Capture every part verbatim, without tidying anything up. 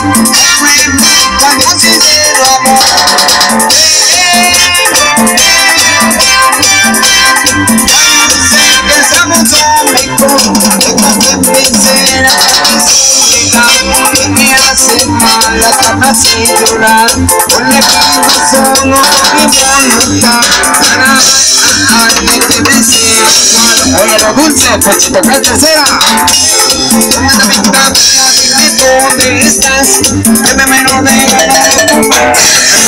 Con sincero amor. Pensamos amigos, tengo que vencer a que me hace mal la cama sin llorar. Con la cama solo mi voluntad para alguien que me sea igual. Oye, lo dulce, pues te toca el tercera. Dime dónde estás, que me mero de ganas de tomar.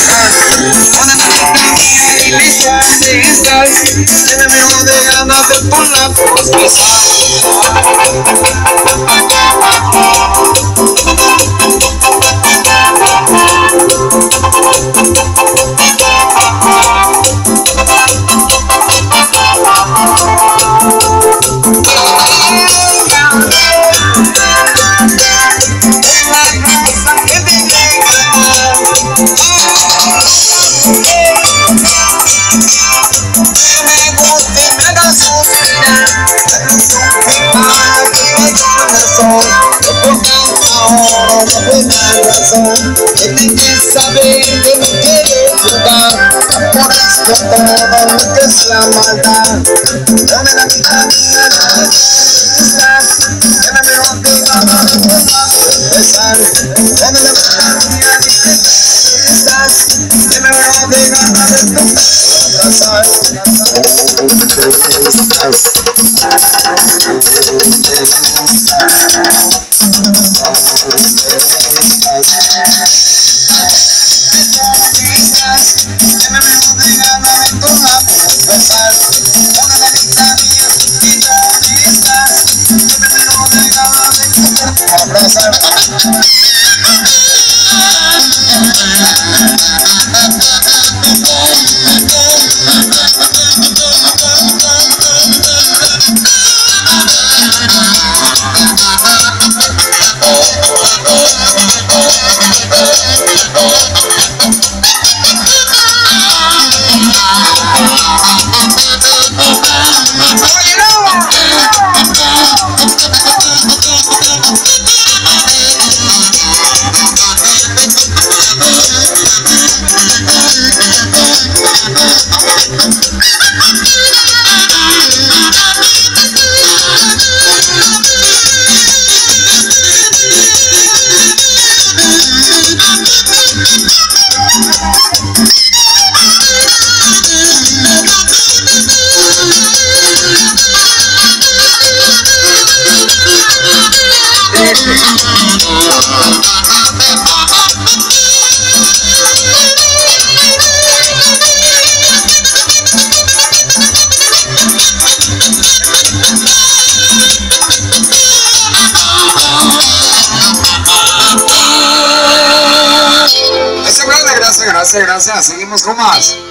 Dime dónde estás, que me mero de ganas de por la voz besar. Ahora no buena razón, tienen que saber que no quiero jugar, por esto todo lo que es la maldad. Dame la vida mía, no me estás, que me veo que nada de forma de empezar. Dame la vida mía, no estás, que me veo de nada de tocar Gracias, gracias. Seguimos con más.